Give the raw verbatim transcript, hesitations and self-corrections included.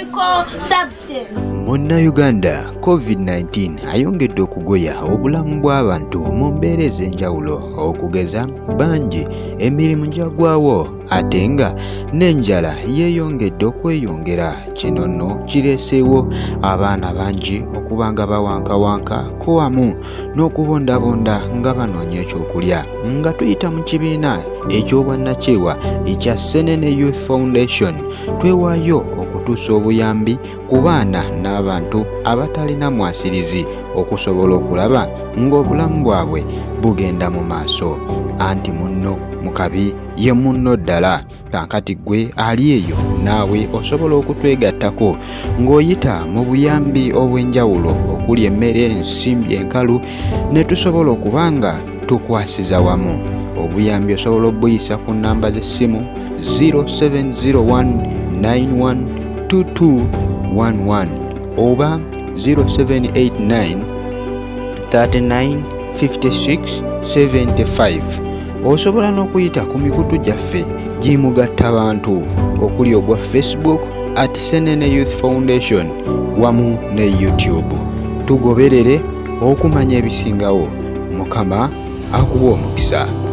chemical substance. Munnayuganda covid nineteen ayongedde okugoya obulamu bw'abantu mu mbeera ez'enjawulo okugeza bangi emirimu gyagwawo ate nga n'enjala yeeyongedde okweyongera. Kino nno kireeseewo abaana bangi okuba nga bawankawanka ko wamu n'okubondabonda nga banoonya ekyokulya. Nga tuyita mu kibiina eky'obwannakyewa ekya Ssenene Youth Foundation twewaayo okutuusa obuyambi ku baana n'abantu abatalina mwasirizi okusobola okulaba ng'obulamu bwabwe bugenda mu maaso. Anti munno mukabi ye munno ddala. Kaakati gwe ali eyo naawe osobola okutwegattako ng'oyita mu buyambi obw'enjawulo okuli emmere, ensimbi, enkalu ne tusobola okuba nga tukwasiza wamu. Obuyambi osobola obuyisa ku nnamba z'essimu zero seven zero one nine one two two one one oba zero seven eight nine three nine five six seven five. Osobola n'okuyita ku mikutu gyaffe gimugatta bantu okuli ogwa Facebook at Ssenene Youth Foundation wamu ne YouTube. Tugoberere okumanya ebisingawo. Mukama akuwa omukisa.